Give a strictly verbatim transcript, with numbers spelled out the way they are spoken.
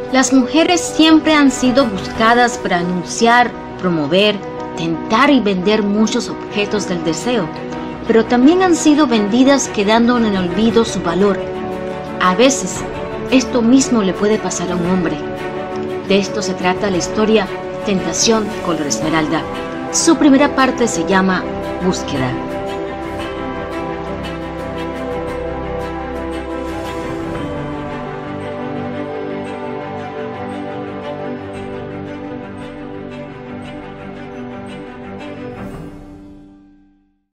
Las mujeres siempre han sido buscadas para anunciar, promover, tentar y vender muchos objetos del deseo, pero también han sido vendidas quedando en el olvido su valor. A veces, esto mismo le puede pasar a un hombre. De esto se trata la historia Tentación color esmeralda. Su primera parte se llama Búsqueda.